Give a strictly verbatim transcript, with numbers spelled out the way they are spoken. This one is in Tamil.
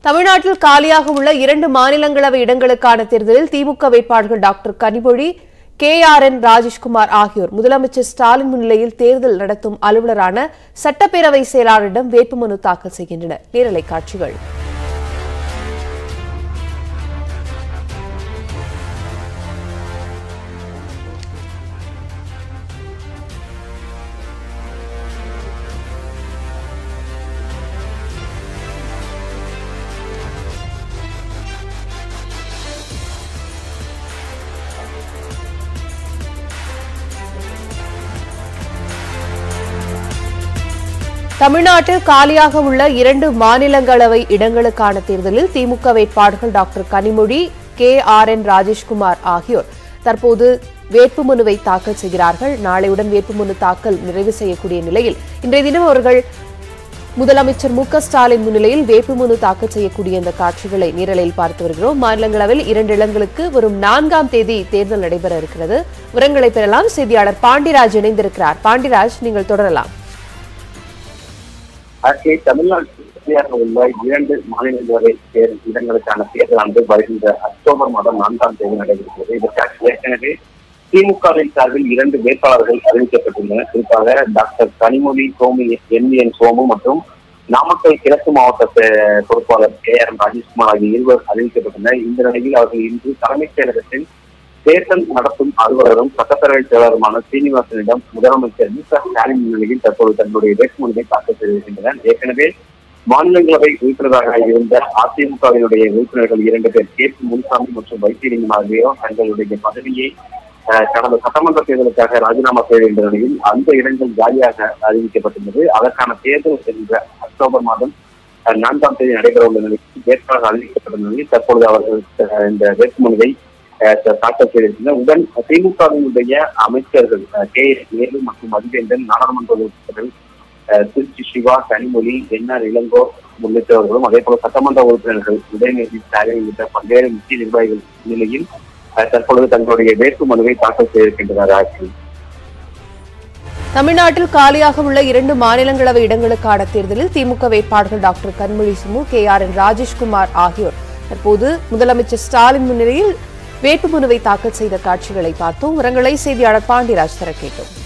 தமிழ்நாட்டில் காலியாக உள்ள இரண்டு மாநிலங்களவை இடங்களுக்கான தேர்தலில் திமுக வேட்பாளர்கள் doctor Kanimozhi, K R N Rajeshkumar ஆகியோர் முதலமைச்சர் ஸ்டாலின் முன்னிலையில் தேர்தல் நடத்தும் அலுவலரான சட்டப்பேரவை செயலாளரிடம் வேட்புமனு தாக்கல் செய்கின்றனர். நேரலை காட்சிகள். தமிழ்நாட்டில் காலியாக உள்ள இரண்டு மாநிலங்களவை இடங்களுக்கான தேர்தலில் திமுக வேட்பாளர்கள் doctor Kanimozhi, K R N Rajeshkumar ஆகியோர் தற்போது வேட்புமனுவை தாக்கல் செய்கிறார்கள். நாளையுடன் வேட்புமனு தாக்கல் நிறைவு செய்யக்கூடிய நிலையில் இன்றைய தினம் அவர்கள் முதலமைச்சர் மு க ஸ்டாலின் முன்னிலையில் வேட்புமனு தாக்கல் செய்யக்கூடிய இந்த காட்சிகளை நேரலையில் பார்த்து வருகிறோம். மாநிலங்களவையில் இரண்டு இடங்களுக்கு வரும் நான்காம் தேதி தேர்தல் நடைபெற இருக்கிறது. விவரங்களை பெறலாம். செய்தியாளர் பாண்டிராஜ் இணைந்திருக்கிறார். பாண்டிராஜ், நீங்கள் தொடரலாம். தமிழ்நாட்டில் உள்ள இரண்டு மாநிலங்களவை தேர்தல் இடங்களுக்கான தேர்தலானது வருகின்ற அக்டோபர் மாதம் நான்காம் தேதி நடைபெறுகிறது. இதற்காக ஏற்கனவே திமுகவின் சார்பில் இரண்டு வேட்பாளர்கள் அறிவிக்கப்பட்டுள்ளனர். குறிப்பாக doctor Kanimozhi, Somu N N Somu மற்றும் நாமக்கல் கிழக்கு மாவட்ட பொறுப்பாளர் கே ஆர் என் ராஜேஷ்குமார் ஆகிய இருவர் அறிவிக்கப்பட்டுள்ளனர். இந்த நிலையில் அவர்கள் இன்று தலைமைச் செயலகத்தில் தேர்தல் நடத்தும் அலுவலரும் சட்டப்பேரவை செயலருமான சீனிவாசனிடம் முதலமைச்சர் மு க ஸ்டாலின் முன்னிலையில் தற்போது தங்களுடைய வேட்புமனுவை தாக்கல் செய்திருக்கின்றனர். ஏற்கனவே மாநிலங்களவை உறுப்பினராக இருந்த அதிமுகவினுடைய உறுப்பினர்கள் இரண்டு பேர் கே பி முனுசாமி மற்றும் வைத்தியலிங்கம் ஆகியோர் தங்களுடைய பதவியை கடந்த சட்டமன்ற தேர்தலுக்காக ராஜினாமா செய்ய வேண்டிய நிலையில் அந்த இடங்கள் காலியாக அறிவிக்கப்பட்டுள்ளது. அதற்கான தேர்தல் சென்ற அக்டோபர் மாதம் நான்காம் தேதி நடைபெற உள்ள நிலையில் வேட்பாளர்கள் அறிவிக்கப்பட்ட நிலையில் தற்பொழுது அவர்கள் இந்த வேட்புமனுவை தாக்கல் செய்திருக்கின்றனர். உடன் திமுகவினுடைய அமைச்சர்கள் கே எஸ் நேரு மற்றும் மதிவேந்தன், நாடாளுமன்ற உறுப்பினர்கள் திருச்சி சிவா, கனிமொழி, என் ஆர் இளங்கோ உள்ளிட்டவர்களும் அதே போல சட்டமன்ற உறுப்பினர்கள் உதயநிதி ஸ்டாலின் உள்ளிட்ட பல்வேறு முக்கிய நிர்வாகிகள் நிலையில் தற்பொழுது தங்களுடைய வேட்புமனுவை தாக்கல் செய்திருக்கின்றனர். தமிழ்நாட்டில் காலியாக உள்ள இரண்டு மாநிலங்களவை இடங்களுக்கான தேர்தலில் திமுக வேட்பாளர்கள் doctor Kanimozhi, Sumu, K R N Rajeshkumar ஆகியோர் தற்போது முதலமைச்சர் ஸ்டாலின் முன்னிலையில் வேட்புமனுவை தாக்கல் செய்த காட்சிகளை பார்த்தோம். விவரங்களை செய்தியாளர் பாண்டிராஜ் தர கேட்டோம்.